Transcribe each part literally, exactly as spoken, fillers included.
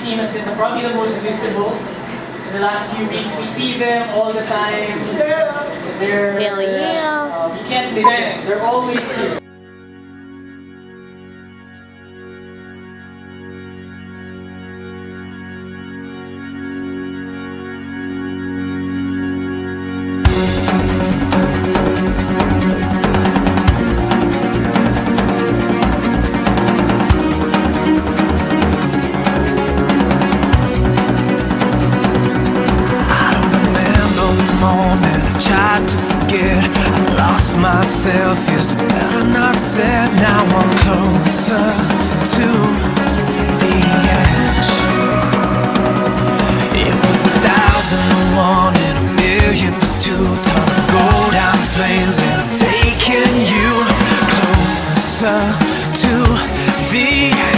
team has been probably the most visible in the last few weeks. We see them all the time. They're, Hell yeah. uh, you can't deny it. They're always here. I lost myself, is better not said. Now I'm closer to the edge. It was a thousand to one and a million to two. Time to go down in flames and I'm taking you closer to the edge.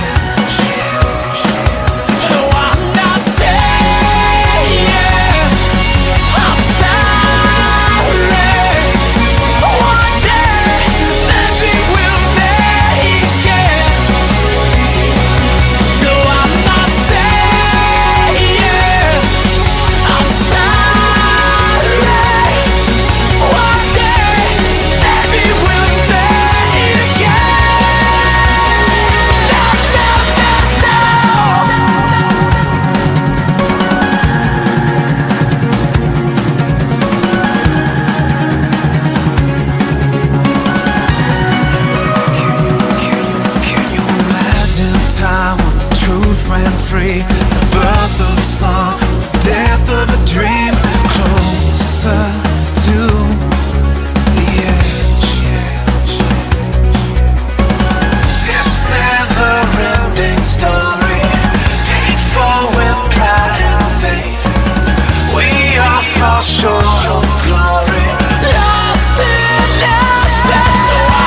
Free, the birth of a song, the death of a dream, closer to the edge. This never-ending story, painful with pride and fate. We all fall short of glory, lost in ourselves.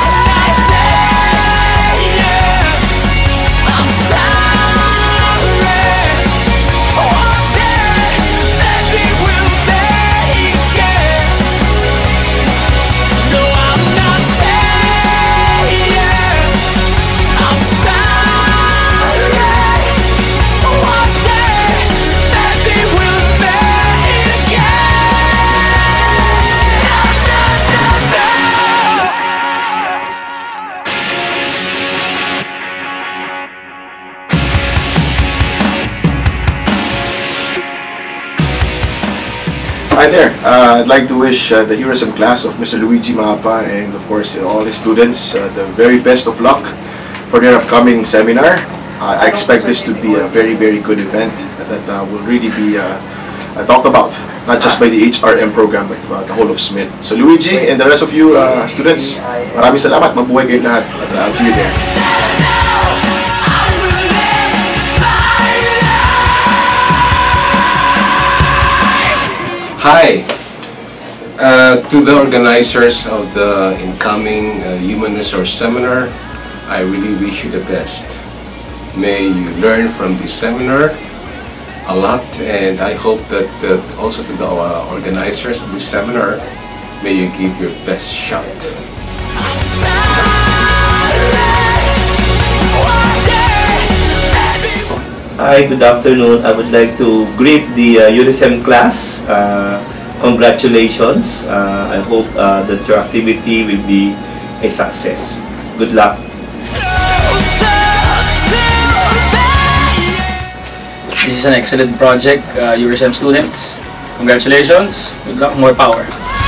Hi there. Uh, I'd like to wish uh, the Heroism class of Mister Luigi Mapa and of course uh, all his students uh, the very best of luck for their upcoming seminar. Uh, I expect this to be a very very good event that uh, will really be uh, uh, talked about, not just by the H R M program but uh, the whole of Smith. So Luigi and the rest of you uh, students, maraming salamat. Mabuhay kayong lahat. At, uh, I'll see you there. Hi, uh, to the organizers of the incoming uh, Human Resource Seminar, I really wish you the best. May you learn from this seminar a lot, and I hope that uh, also to the uh, organizers of this seminar, may you give your best shot. Hi, good afternoon. I would like to greet the uh, Heroism class. Uh, congratulations. Uh, I hope uh, that your activity will be a success. Good luck. This is an excellent project, uh, Heroism students. Congratulations. Good luck. More power.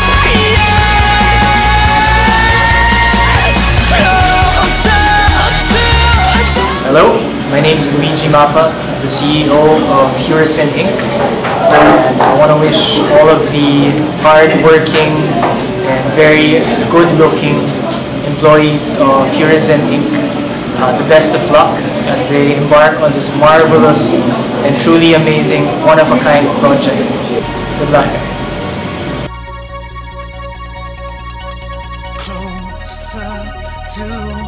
Hello, my name is Luigi Mapa, the C E O of Heroism Incorporated. And I want to wish all of the hard-working and very good-looking employees of Heroism Incorporated uh, the best of luck as they embark on this marvelous and truly amazing, one-of-a-kind project. Good luck, guys. Closer to